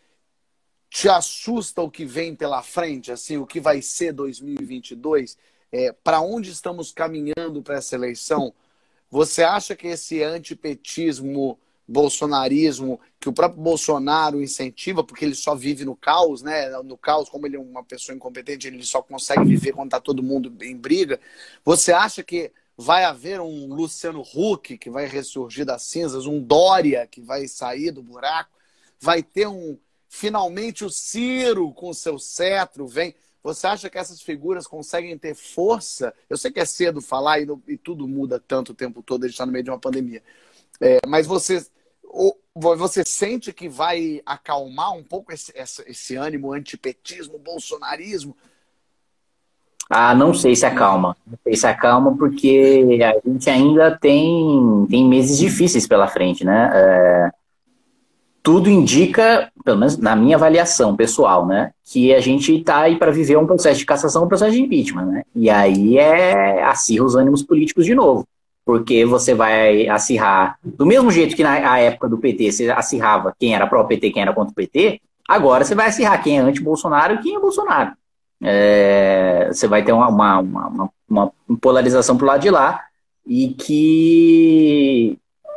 te assusta o que vem pela frente, assim, o que vai ser 2022? Para onde estamos caminhando para essa eleição? Você acha que esse antipetismo, bolsonarismo, que o próprio Bolsonaro incentiva, porque ele só vive no caos, né? No caos, como ele é uma pessoa incompetente, ele só consegue viver quando está todo mundo em briga. Você acha que vai haver um Luciano Huck que vai ressurgir das cinzas, um Dória que vai sair do buraco, vai ter finalmente o Ciro com seu cetro, vem... Você acha que essas figuras conseguem ter força? Eu sei que é cedo falar e tudo muda tanto o tempo todo, a gente está no meio de uma pandemia. Mas você sente que vai acalmar um pouco esse ânimo antipetismo, bolsonarismo? Não sei se acalma. Não sei se acalma porque a gente ainda tem meses difíceis pela frente, né? Tudo indica, pelo menos na minha avaliação pessoal, né, que a gente está aí para viver um processo de cassação, um processo de impeachment, né? E aí acirra os ânimos políticos de novo, porque você vai acirrar, do mesmo jeito que na época do PT você acirrava quem era pró-PT, quem era contra o PT, agora você vai acirrar quem é anti-Bolsonaro e quem é Bolsonaro. Você vai ter uma polarização pro lado de lá e que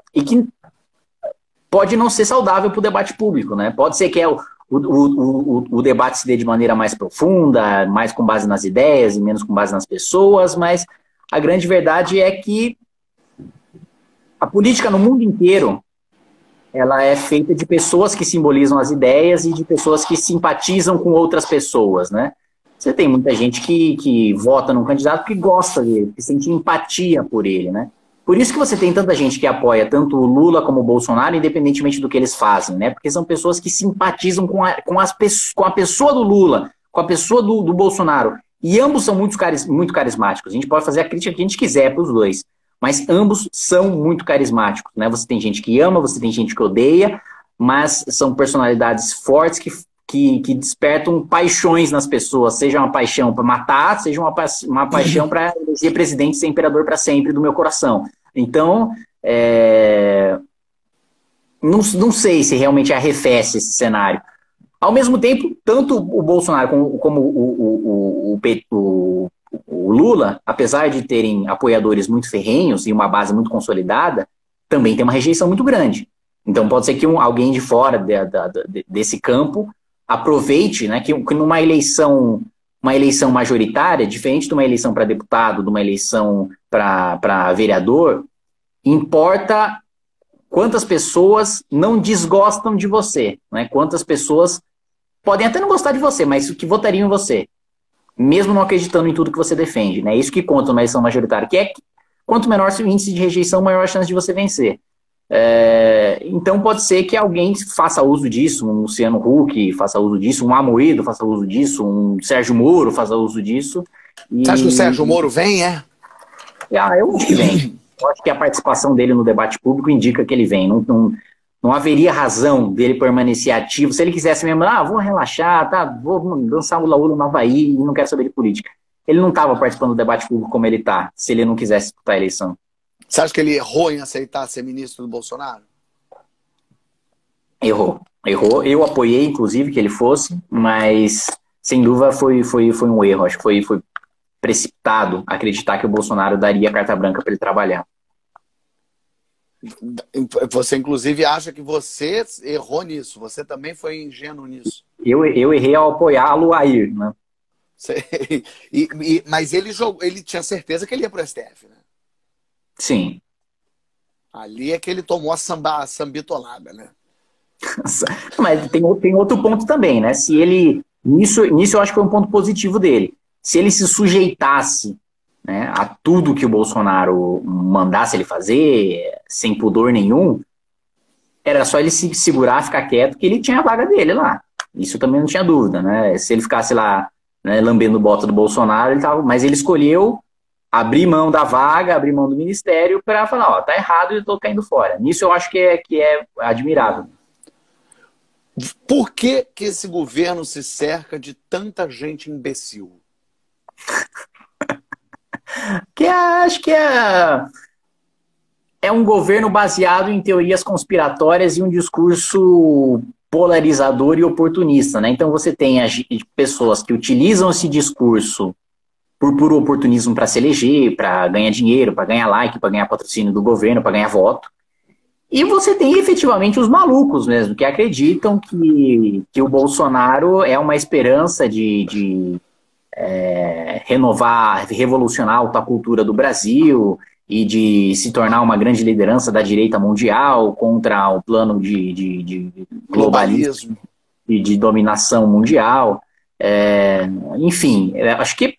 pode não ser saudável para o debate público, né? Pode ser que o debate se dê de maneira mais profunda, mais com base nas ideias e menos com base nas pessoas, mas a grande verdade é que a política no mundo inteiro ela é feita de pessoas que simbolizam as ideias e de pessoas que simpatizam com outras pessoas, né? Você tem muita gente que vota num candidato que gosta dele, que sente empatia por ele, né? Por isso que você tem tanta gente que apoia tanto o Lula como o Bolsonaro, independentemente do que eles fazem, né? Porque são pessoas que simpatizam com a pessoa do Lula, com a pessoa do Bolsonaro. E ambos são muito carismáticos. A gente pode fazer a crítica que a gente quiser para os dois, mas ambos são muito carismáticos, né? Você tem gente que ama, você tem gente que odeia, mas são personalidades fortes que despertam paixões nas pessoas, seja uma paixão para matar, seja uma paixão para ser presidente e ser imperador para sempre do meu coração. Então, não sei se realmente arrefece esse cenário. Ao mesmo tempo, tanto o Bolsonaro como o Lula, apesar de terem apoiadores muito ferrenhos e uma base muito consolidada, também tem uma rejeição muito grande. Então pode ser que alguém de fora desse campo aproveite, né, que numa eleição majoritária, diferente de uma eleição para deputado, de uma eleição para vereador, importa quantas pessoas não desgostam de você, né? Quantas pessoas podem até não gostar de você, mas que votariam em você, mesmo não acreditando em tudo que você defende, né? Isso que conta numa eleição majoritária, que é quanto menor o índice de rejeição, maior a chance de você vencer. Então pode ser que alguém faça uso disso, um Luciano Huck faça uso disso, um Amoedo faça uso disso, um Sérgio Moro faça uso disso. Você acha que o Sérgio Moro vem, Eu acho que vem. Eu acho que a participação dele no debate público indica que ele vem. Não haveria razão dele permanecer ativo. Se ele quisesse mesmo, vou relaxar, tá, vou dançar um hula-hula no Havaí e não quero saber de política. Ele não estava participando do debate público como ele está, se ele não quisesse disputar a eleição. Você acha que ele errou em aceitar ser ministro do Bolsonaro? Errou. Eu apoiei, inclusive, que ele fosse, mas, sem dúvida, foi um erro. Acho que foi precipitado acreditar que o Bolsonaro daria carta branca para ele trabalhar. Você, inclusive, acha que você errou nisso. Você também foi ingênuo nisso. Eu errei ao apoiá-lo a ir, né? Mas ele tinha certeza que ele ia para o STF, né? Sim. Ali é que ele tomou a sambitolada, né? Mas tem outro ponto também, né? Se ele... Nisso eu acho que foi um ponto positivo dele. Se ele se sujeitasse, né, a tudo que o Bolsonaro mandasse ele fazer, sem pudor nenhum, era só ele se segurar, ficar quieto, que ele tinha a vaga dele lá. Isso também não tinha dúvida, né? Se ele ficasse lá, né, lambendo bota do Bolsonaro, mas ele escolheu abrir mão da vaga, abrir mão do ministério para falar, tá errado e eu tô caindo fora. Nisso eu acho que é admirável. Por que esse governo se cerca de tanta gente imbecil? Acho que é um governo baseado em teorias conspiratórias e um discurso polarizador e oportunista, né? Então você tem pessoas que utilizam esse discurso por puro oportunismo para se eleger, para ganhar dinheiro, para ganhar like, para ganhar patrocínio do governo, para ganhar voto. E você tem efetivamente os malucos mesmo, que acreditam que o Bolsonaro é uma esperança de renovar, revolucionar a alta cultura do Brasil e de se tornar uma grande liderança da direita mundial contra o plano de globalismo e de dominação mundial. Enfim, acho que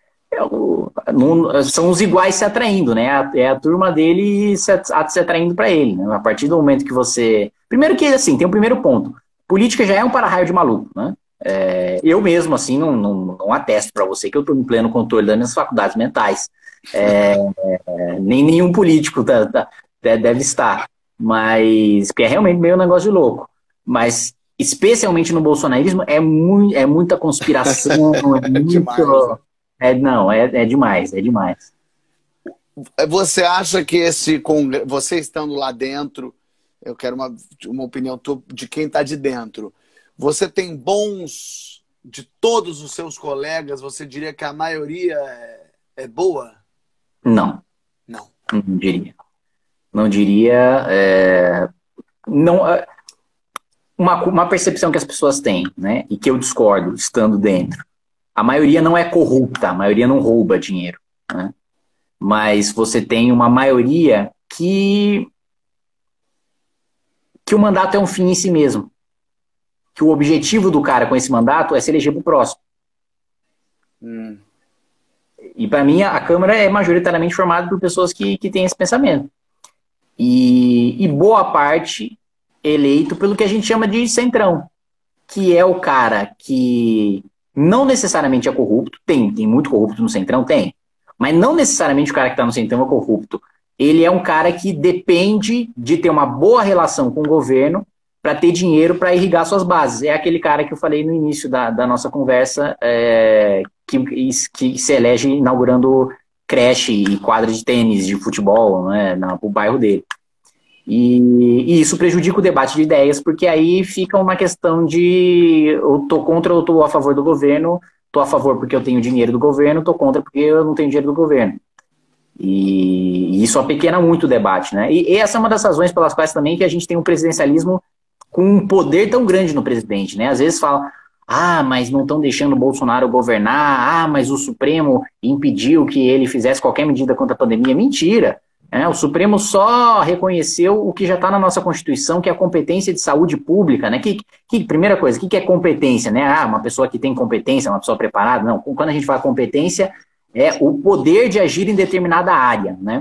são os iguais se atraindo, né? É a turma dele se atraindo para ele, né? A partir do momento que você... Primeiro que, assim, tem um primeiro ponto. Política já é um para-raio de maluco, né? Eu mesmo, assim, não atesto para você que eu estou em pleno controle das minhas faculdades mentais. Nem nenhum político deve estar. Mas, porque é realmente meio um negócio de louco. Mas, especialmente no bolsonarismo, é muita conspiração, é muito... Demais. É demais, é demais. Você acha que você estando lá dentro, eu quero uma opinião de quem está de dentro, você tem de todos os seus colegas, você diria que a maioria é boa? Não. Não. Não diria. Não diria. Uma percepção que as pessoas têm, né, e que eu discordo, estando dentro. A maioria não é corrupta, a maioria não rouba dinheiro, né? Mas você tem uma maioria que o mandato é um fim em si mesmo. Que o objetivo do cara com esse mandato é se eleger pro próximo. E para mim a Câmara é majoritariamente formada por pessoas que têm esse pensamento. E boa parte eleito pelo que a gente chama de centrão, que é o cara que não necessariamente é corrupto, tem muito corrupto no centrão, tem, mas não necessariamente o cara que está no centrão é corrupto. Ele é um cara que depende de ter uma boa relação com o governo para ter dinheiro para irrigar suas bases. É aquele cara que eu falei no início da nossa conversa, que se elege inaugurando creche e quadra de tênis, de futebol, né, no bairro dele. E isso prejudica o debate de ideias, porque aí fica uma questão de eu tô contra ou tô a favor do governo, tô a favor porque eu tenho dinheiro do governo, tô contra porque eu não tenho dinheiro do governo. E isso apequena muito o debate, né? E essa é uma das razões pelas quais também que a gente tem um presidencialismo com um poder tão grande no presidente, né? Às vezes fala, mas não estão deixando o Bolsonaro governar, mas o Supremo impediu que ele fizesse qualquer medida contra a pandemia. Mentira! O Supremo só reconheceu o que já está na nossa Constituição, que é a competência de saúde pública, né? Primeira coisa, o que é competência, né? Uma pessoa que tem competência, uma pessoa preparada. Não, quando a gente fala competência, é o poder de agir em determinada área, né?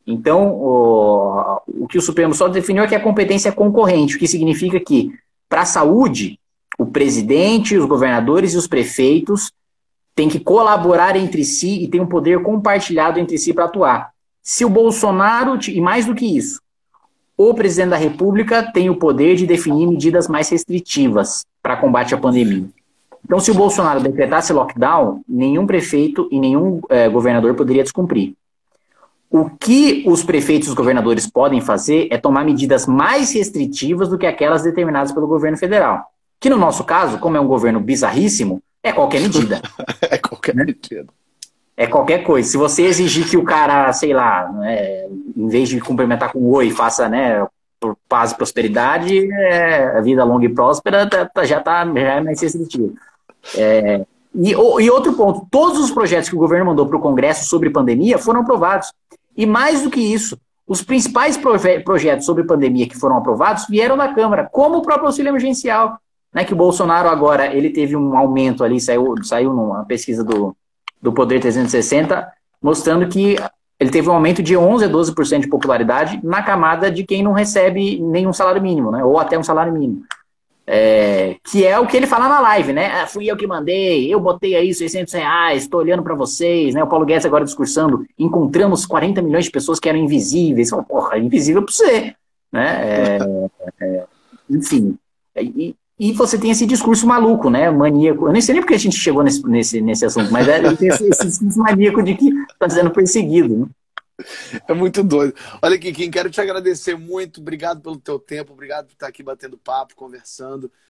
Então, o que o Supremo só definiu é que a competência é concorrente, o que significa que, para a saúde, o presidente, os governadores e os prefeitos têm que colaborar entre si e têm um poder compartilhado entre si para atuar. Se o Bolsonaro, e mais do que isso, o presidente da República tem o poder de definir medidas mais restritivas para combate à pandemia. Então, se o Bolsonaro decretasse lockdown, nenhum prefeito e nenhum governador poderia descumprir. O que os prefeitos e os governadores podem fazer é tomar medidas mais restritivas do que aquelas determinadas pelo governo federal. Que no nosso caso, como é um governo bizarríssimo, é qualquer medida. É qualquer medida. É qualquer coisa. Se você exigir que o cara, sei lá, em vez de cumprimentar com oi, faça, né, por paz e prosperidade, a vida longa e próspera já é mais restritivo. E outro ponto, todos os projetos que o governo mandou para o Congresso sobre pandemia foram aprovados. E mais do que isso, os principais projetos sobre pandemia que foram aprovados vieram da Câmara, como o próprio auxílio emergencial, né, que o Bolsonaro agora ele teve um aumento ali, saiu numa pesquisa do Poder 360, mostrando que ele teve um aumento de 11% a 12% de popularidade na camada de quem não recebe nenhum salário mínimo, né, ou até um salário mínimo. Que é o que ele fala na live, né? Fui eu que mandei, eu botei aí R$600, estou olhando para vocês, né? O Paulo Guedes agora discursando, encontramos 40 milhões de pessoas que eram invisíveis. Porra, invisível para você, né? Enfim. E você tem esse discurso maluco, né? Maníaco. Eu nem sei nem porque a gente chegou nesse assunto, mas tem esse discurso maníaco de que está sendo perseguido, né? É muito doido. Olha aqui, Kim, quero te agradecer muito. Obrigado pelo teu tempo, obrigado por estar aqui batendo papo, conversando.